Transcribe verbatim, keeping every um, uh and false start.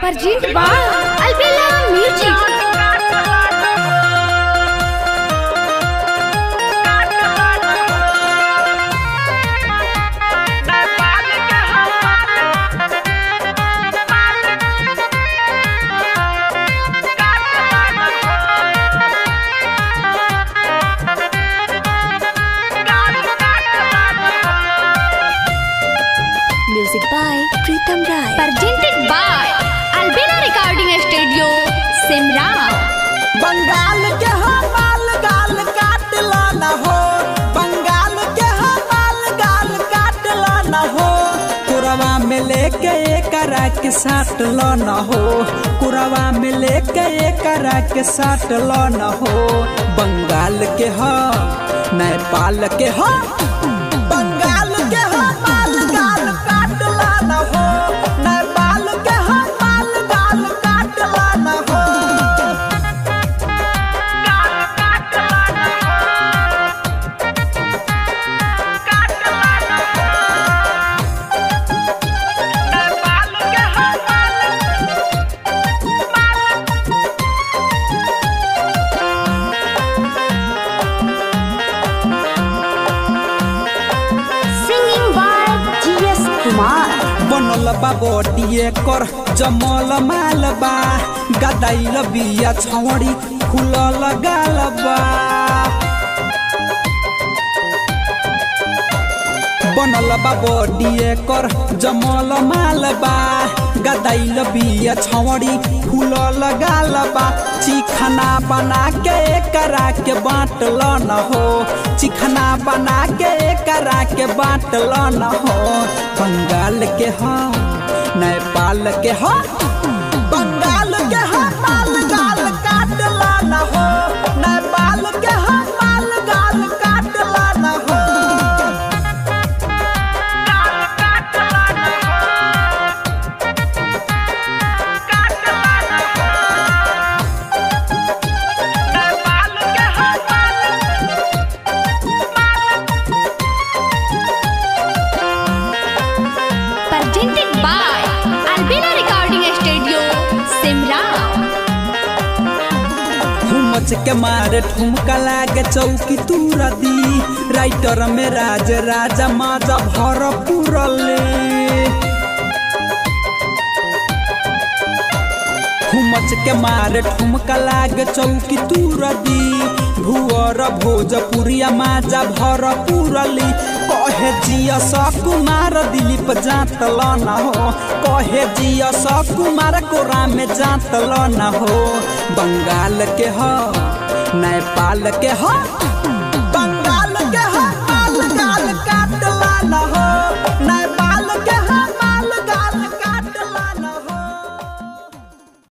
Presented by Albella Music. Music by Pritam Rai. Presented by Albella Recording Studio, Simra. Bengal के हमाल गाल काट लाना हो, बंगाल के हमाल गाल काट लाना हो, कुरवा में लेके एकरा के साथ लाना हो, कुरवा में लेके एकरा के साथ लाना हो। बंगाल के हो नेपाल के हो, बंगाल के हमाल गाल काट लाना हो, नेपाल के हमाल गाल काट लाना हो। बनल बा बॉडीए कर जमल माल बा, गदाइल बिया छौड़ी खुलल गाल बा। बनल बा बॉडीए कर जमल माल बा, गदाइल बिया छौड़ी खुलल गाल बा। चिखना बना के एकरा के बाटल न हो, चिखना बना के एकरा के बाटल न हो। बंगाल के हो नेपाल के हो, बंगाल के हो माल गाल काट लाना हो, नेपाल के हो माल गाल काट लाना हो। Presented by Albella Recording Studio, Simra. हुमच के मारे ठुमका लागे चौकी तूरा दी, राइटर में राज राजा माजा भर पुरले। हुमच के मारे ठुमका लागे चौकी तूरा दी, भुअर भोजपुरिया माजा भर पुरली। कहे जिया सकुमार दिलीप जातल न हो, कहे जिया सकुमार कोरा में जातल न हो। बंगाल के हो नेपाल के हो,